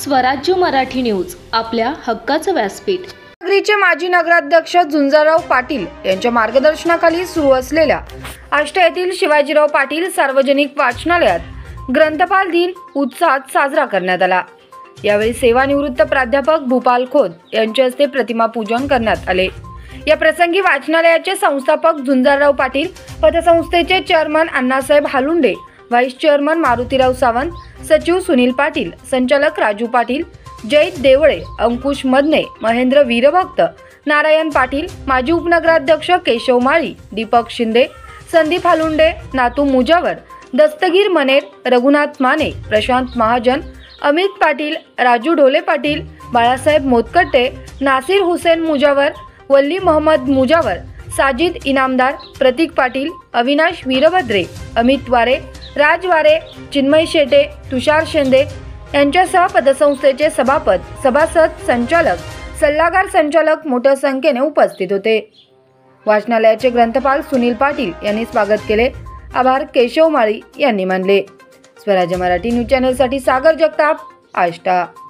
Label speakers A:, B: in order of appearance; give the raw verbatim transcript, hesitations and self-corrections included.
A: स्वराज्य मराठी न्यूज, आपल्या हक्काचं व्यासपीठ।
B: नगरीचे माजी नगराध्यक्ष झुंजारराव पाटील यांच्या मार्गदर्शनाखाली सुरू असलेल्या आष्टा येथील शिवाजीराव पाटील सार्वजनिक वाचनालयात ग्रंथपाल दिन उत्साहात साजरा करण्यात आला। यावेळी सेवानिवृत्त प्राध्यापक भूपाल खोत यांच्या हस्ते प्रतिमा पूजन करण्यात आले। या प्रसंगी वाचनालयाचे संस्थापक झुंजारराव पाटील, पतसंस्थेचे chairman Annasaheb Halunde, vice chairman Marutirao Sawant, सचिव सुनील पाटील, संचालक राजू पाटील, जयंत देवळे, अंकुश मदने, महेंद्र वीरभक्त, नारायण पाटील, माजी उपनगराध्यक्ष केशव माळी, दीपक शिंदे, संदीप हालुंडे, नातू मुजावर, दस्तगीर मनेर, रघुनाथ माने, प्रशांत महाजन, अमित पाटील, राजू ढोले पाटील, बाळासाहेब मोतकट्टे, नासिर हुसेन मुजावर, वल्ली मोहम्मद मुजावर, साजिद इनामदार, प्रतीक पाटील, अविनाश वीरभद्रे, अमित वारे, राज वारे, चिन्मय शेटे, तुषार शिंदे यांच्यासह पतसंस्थेचे सभापद, सभासद, संचालक, सल्लागार, संचालक मोठ्या संख्येने उपस्थित होते। वाचनालयाचे ग्रंथपाल सुनील पाटील यांनी स्वागत केले। आभार केशव माळी यांनी मानले। स्वराज्य मराठी न्यूज चॅनलसाठी सागर जगताप, आष्टा।